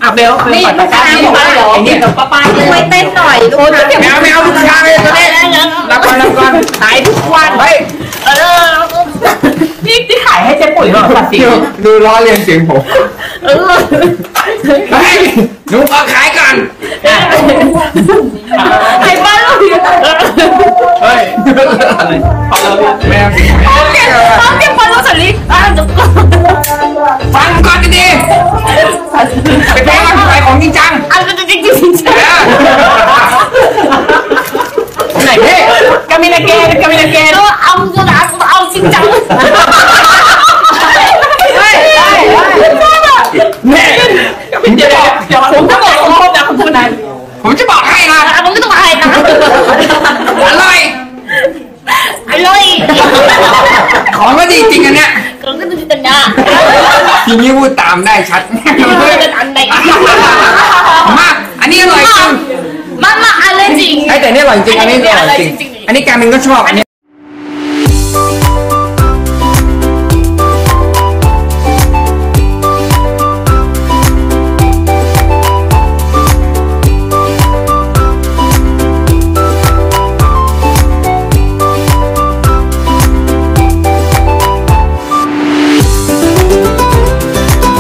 เบลนี่ลูกค้าบอกว่าไอ้นี่กับป้าช่วยเต้นหน่อยลูกค้าแมวลูกค้าเลยตัวนี้รับก่อนขายทุกวันเฮ้ยนี่ขายให้เจ๊ปุ๋ยเหรอสัตว์สิดูล้อเลียนเสียงผมเฮ้ยหนูเอาขายก่อนไอ้บ้านเราเฮ้ยแมวต้องเก็บฟันเราสันลิฟังก่อนดีๆไปแพ้กันขายของจริงจังจริงไหนพี่กามินาเกนก็เอาจะด่าเอาจริงจังแม่ผมจะบอกผมจะบอกให้นะผมก็ต้องให้นะอร่อยของก็ดีจริงอันเนี้ยของก็ดีจริงนะทีนี้พูดตามได้ชัดมากอันนี้อร่อยจริงมาอร่อยจริงแต่นี่อร่อยจริงอันนี้อร่อยจริงอันนี้การมินก็ชอบอันนี้